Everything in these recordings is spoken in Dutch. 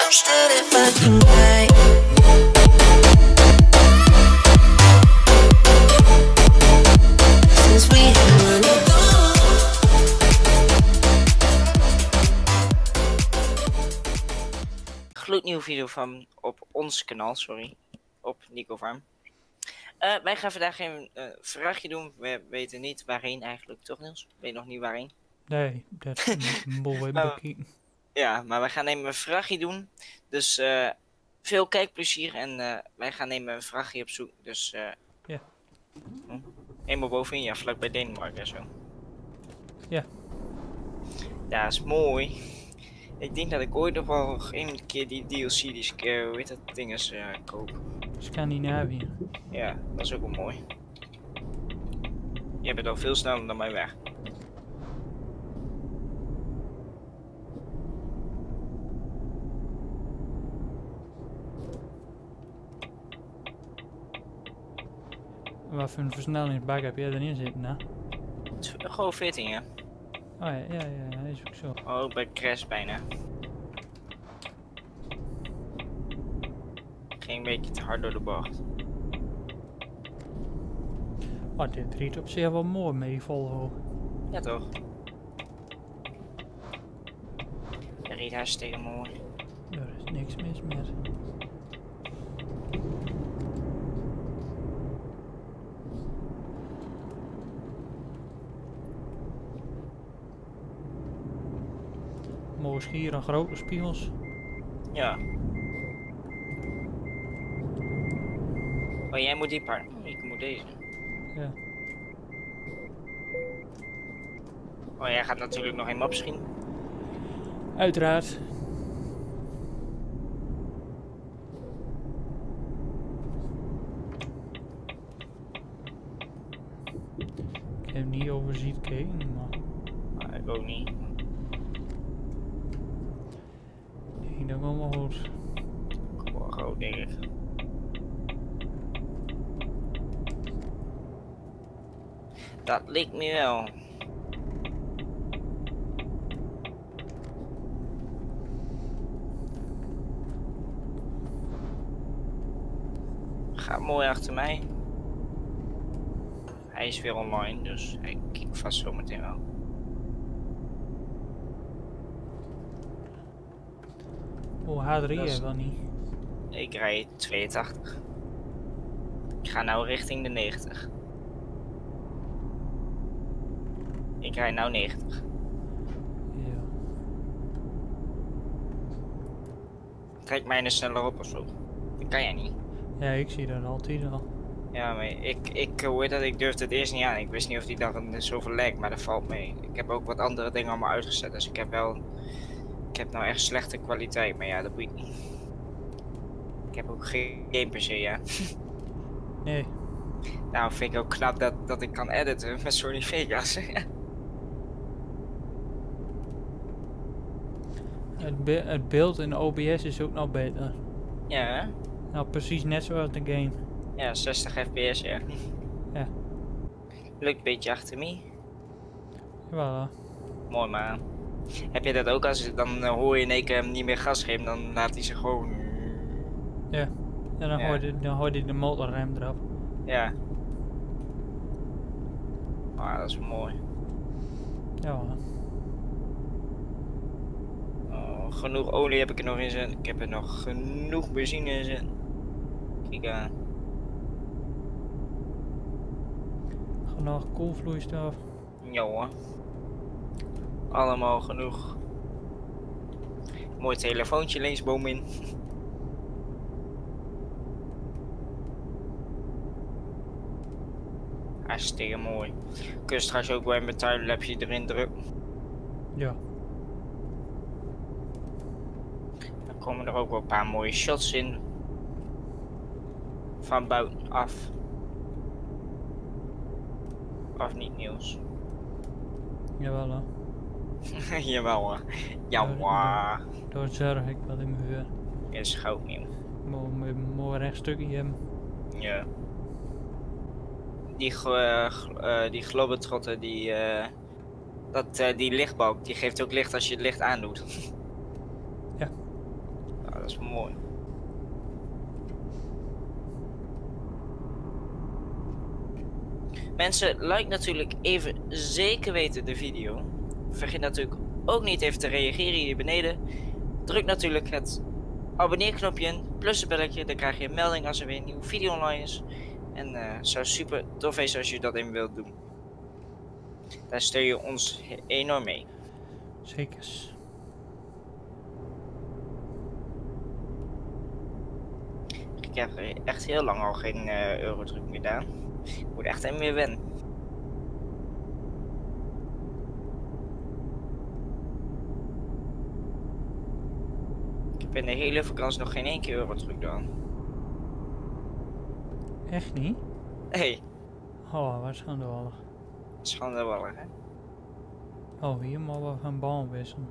steady fucking guy. Since we had money. Gloednieuwe video van op ons kanaal, sorry. Op Nico Farm. Wij gaan vandaag een vraagje doen. We weten niet waarheen eigenlijk, toch Niels? Weet nog niet waarheen? Nee, dat is een mooi bekijken. Ja, maar wij gaan even een vraagje doen. Dus veel kijkplezier en wij gaan even een vraagje op zoek. Dus ja. Helemaal bovenin, ja, vlakbij Denemarken en zo. Ja. Ja, is mooi. Ik denk dat ik ooit nog wel een keer die DLC, die hoe heet dat ding is, koop. Scandinavië. Ja, dat is ook wel mooi. Jij bent al veel sneller dan mij weg. Wat voor een versnellingsbak heb jij erin zitten, hè? Gewoon 14, ja. Oh ja, dat is ook zo. Oh, ik ben crash bijna. Ging een beetje te hard door de bocht. Oh, dit riet op zich wel mooi met die Volvo. Ja toch? De riet hartstikke mooi. Daar is niks mis met. Mooi schier en grote spiegels. Ja. Oh, jij moet die part. Ik moet deze. Ja. Oh, jij gaat natuurlijk nog een map schieten. Uiteraard. Ik heb niet overziet gekeken, maar... Maar ik ook niet. Nee, dat komt wel goed. Kom wel groot, denk ik. Dat lijkt me wel. Gaat mooi achter mij. Hij is weer online, dus ik kijk vast zo meteen wel. Oh, H3 is... wel niet. Ik rijd 82. Ik ga nou richting de 90. Ik rijd nou 90. Ja. Trek mij er sneller op of zo. Dat kan jij niet. Ja, ik zie dat altijd al. Ja, maar hoe heet dat? Ik durfde het eerst niet aan. Ik wist niet of die dag zoveel lijkt, maar dat valt mee. Ik heb ook wat andere dingen allemaal uitgezet, dus ik heb nou echt slechte kwaliteit, maar ja, dat boeit niet. Ik heb ook geen PC, ja. Nee. Nou, vind ik ook knap dat ik kan editen met Sony Vegas. Het beeld in de OBS is ook nog beter. Ja, hè? Nou, precies net zoals de game. Ja, 60 fps, ja. Ja. Lukt een beetje achter me. Jawel. Mooi, maar heb je dat ook als dan hoor je in één keer hem niet meer gas geven, dan laat hij zich gewoon... Ja. En dan, Ja. hoor je de motorrem erop. Ja. Ah, dat is mooi. Ja. Oh, genoeg olie heb ik er nog in zitten. Ik heb er nog genoeg benzine in zitten. Kijk aan. Genoeg koelvloeistof. Ja hoor. Allemaal genoeg. Mooi telefoontje linksboom in. Hartstikke mooi. Kun je straks ook bij mijn timelapse erin drukken. Ja. Dan komen er ook wel een paar mooie shots in. Van buitenaf. Of niet, Niels? Jawel. Jawel hoor. Jawel. Daar zorg ik wel in mijn vuur. Is goud nieuw. Mooi rechtstukje hebben. Ja. Die globetrotter, die lichtbalk, die geeft ook licht als je het licht aandoet. Ja. Nou, dat dat is mooi. Mensen, like natuurlijk even zeker weten de video. Vergeet natuurlijk ook niet even te reageren hier beneden. Druk natuurlijk het abonneerknopje in, plus het belletje, dan krijg je een melding als er weer een nieuwe video online is. En zou super tof zijn als je dat even wilt doen. Daar steun je ons enorm mee. Zekers. Ik heb echt heel lang al geen Eurotruck meer gedaan. Ik moet echt even meer wennen. Ik heb in de hele vakantie nog geen één keer Eurotruck gedaan. Echt niet? Hey, Oh, wat schandalig. schandalig hè? Oh, hier mogen we van baan wisselen.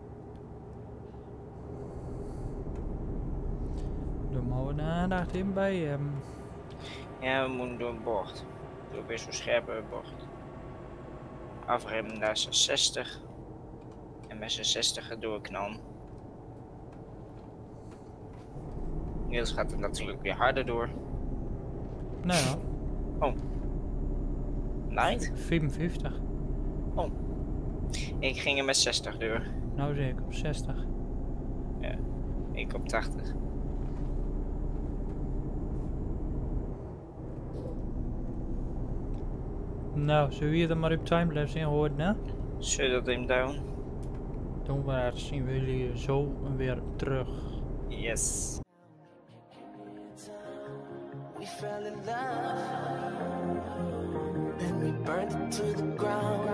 Dan mogen we de aandacht in bij hem. Ja, we moeten door een bocht. Door weer zo'n scherpe bocht. Afremmen naar 60. En met 60 doorknallen. Niels gaat het natuurlijk weer harder door. Nou, Night? 55. Ik ging er met 60 door. Nou zeg ik op 60. Ik op 80. Nou, zullen we hier dan maar op timelapse in horen, hè? Shut him down. Doen we dat, zien we jullie zo weer terug. Yes. We fell in love, then we burned it to the ground.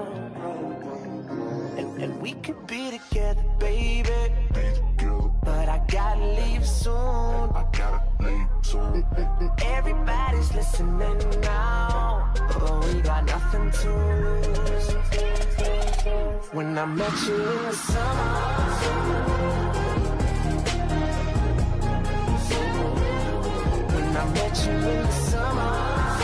And we could be together, baby. But I gotta leave soon. Everybody's listening now, but we got nothing to lose. When I met you in the summer, when I met you in the summer,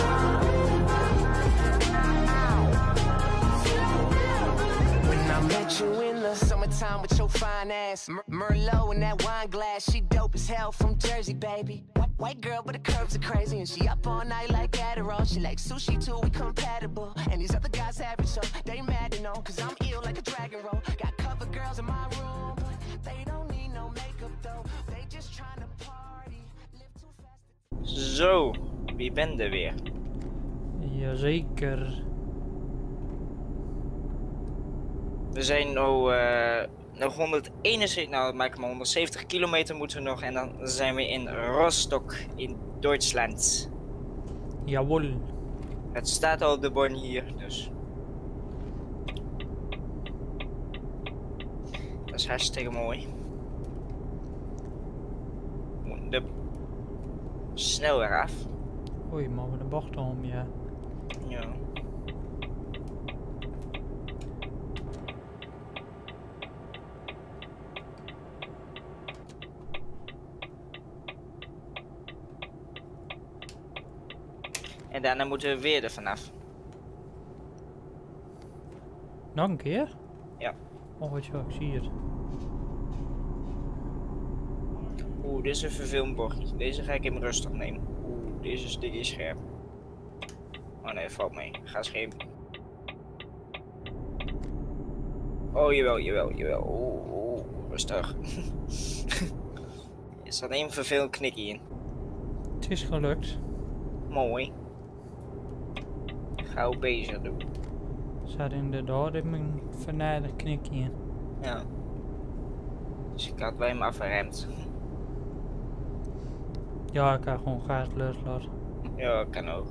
when I met you in the summertime with your fine ass, Merlot in that wine glass, she dope as hell from Jersey, baby. White girl, but the curves are crazy, and she up all night like Adderall. She like sushi too, we compatible. And these other guys average, so they mad to know, cause I'm ill like a dragon roll. Got cover girls in my room, but they don't need no makeup though. They just trying to party, live too fast. Zo, wie ben er weer? Jazeker. We zijn nog 171, nou maak ik maar 170 kilometer moeten we nog en dan zijn we in Rostock in Duitsland. Jawel. Het staat al op de borden hier, dus. Dat is hartstikke mooi. We moeten er snel weer af. Oei, mogen we de bocht om, ja. Ja. En daarna moeten we weer er vanaf. Nog een keer? Ja. Oh, wat zo, ik zie het. Oeh, dit is een vervelend bochtje. Deze ga ik even rustig nemen. Oeh, deze is scherp. Oh nee, valt mee. Ga schepen. Oh, jawel. Oeh, rustig. Er staat een vervelend knikje in. Het is gelukt. Mooi. Gauw bezig doen. Er zat inderdaad in mijn vernijdig knikje in. Ja. Dus ik had bij hem afgeremd. Ja, ik kan gewoon gas loslaten. Ja, kan ook.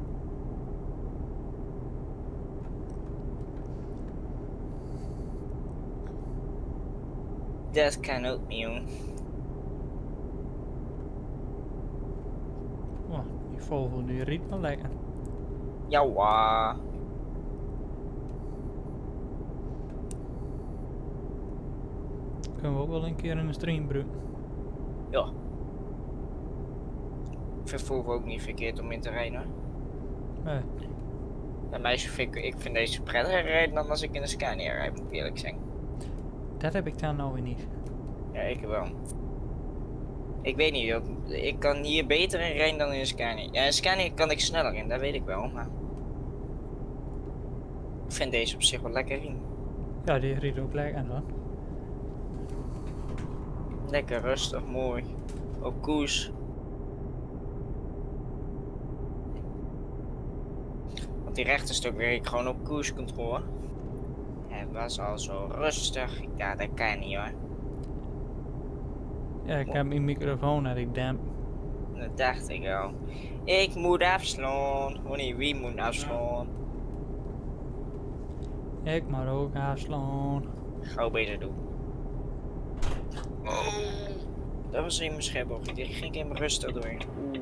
Dat kan ook niet, jongen. Oh, die vogel die riet wel lekker. Jawah. Kunnen we ook wel een keer in de stream broeden. Ja. Ik vind Volvo ook niet verkeerd om in te rijden. Nee. Bij mij ik vind deze prettiger rijden dan als ik in de Scania rijd, moet ik eerlijk zijn. Dat heb ik dan nou weer niet. Ja, ik wel. Ik weet niet, ik kan hier beter in rijden dan in Scania. Ja, in Scania kan ik sneller in, dat weet ik wel, maar... Ik vind deze op zich wel lekker in. Ja, die riet ook lekker aan hoor. Lekker rustig, mooi. Op koers. Want die rechterstuk werk ik gewoon op koerscontrole. Het was al zo rustig. Ja, dat kan niet hoor. Ja, ik heb mijn microfoon en ik demp. Dat dacht ik al. Ik moet afslaan. Oh nee, wie moet afslaan? Ik maar ook afslaan. Gauw beter doen. Oh, dat was in mijn schepbocht. Die ging helemaal rustig doorheen. Oeh.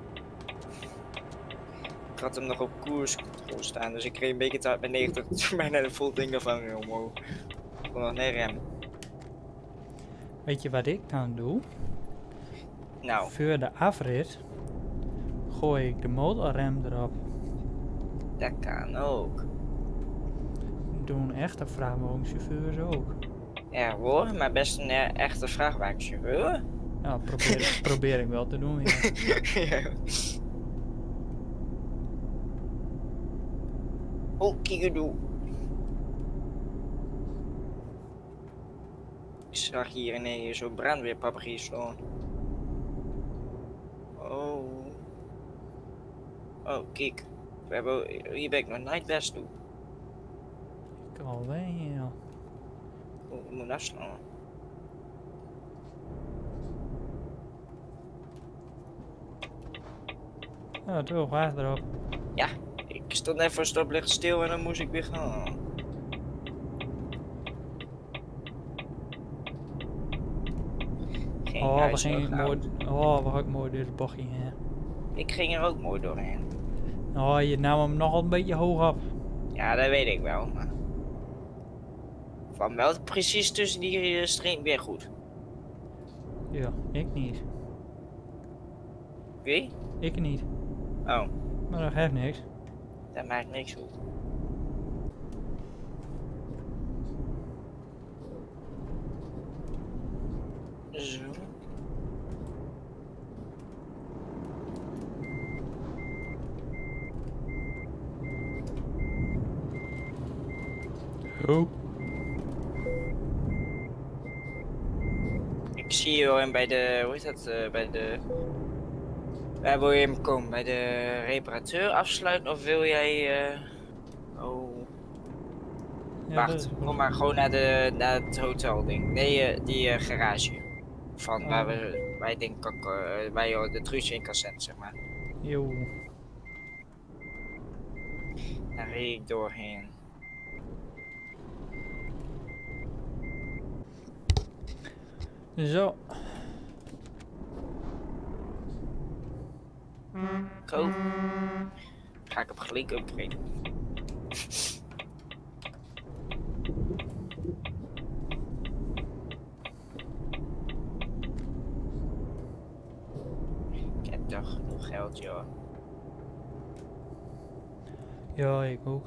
Ik had hem nog op koerscontrole staan, dus ik kreeg een beetje te hard met 90. Toen bijna de vol ding ervan ging omhoog. Ik kon nog niet remmen. Weet je wat ik dan doe? Nou, Voor de afrit gooi ik de motorrem erop. dat kan ook. Doen echte vrachtwagenchauffeurs ook. Ja hoor, maar best een echte vrachtwagenchauffeur. Ja, probeer ik wel te doen, ja. Ja. Oh, kiegedoe. Ik zag hier ineens zo'n brandweerpapier staan. Oh. Oh, kijk. Hier ben ik nog nooit best toe. Ik al wel, ja. Oh, ik moet afslaan. Ja, toch, wacht erop. Ja, ik stond net voor stoplicht stil en dan moest ik weer gaan. Geen Oh, we huis gingen nog mooi, oh, we gaan mooi door het bochtje heen. Ik ging er ook mooi doorheen. Oh, je nam hem nog een beetje hoog op. Ja, dat weet ik wel, maar... Van wel precies tussen die streep weer goed. Ja, ik niet. Wie? Ik niet. Oh, Maar dat geeft niks. dat maakt niks goed. Zo. Oh. Ik zie je wel bij de, hoe heet dat, bij de... Waar wil je hem komen? Bij de reparateur afsluiten of wil jij, oh... Ja, Wacht, kom maar gewoon naar het hotel ding. Nee, die garage. Van waar wij denk ik, waar je de truusje in kan zetten, zeg maar. Yo. Daar reed ik doorheen. Zo. Koop. Ga ik op gelijk upgraden. Ik heb toch genoeg geld, joh. Ja, ik ook.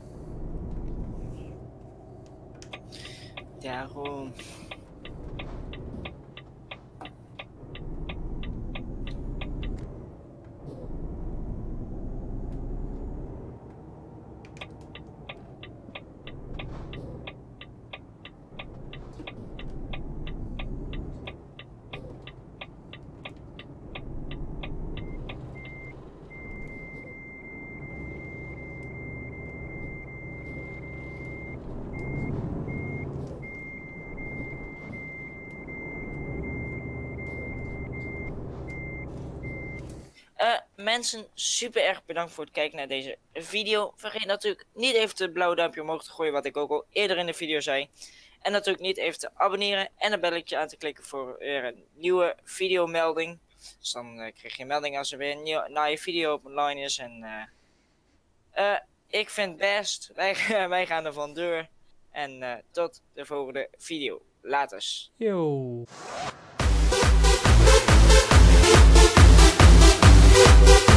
Daarom. Mensen, super erg bedankt voor het kijken naar deze video. Vergeet natuurlijk niet even het blauwe duimpje omhoog te gooien, wat ik ook al eerder in de video zei. En natuurlijk niet even te abonneren en een belletje aan te klikken voor weer een nieuwe videomelding. Dus dan krijg je een melding als er weer een nieuwe video online is. En ik vind het best. Wij gaan er van deur. En tot de volgende video. Laters. Yo.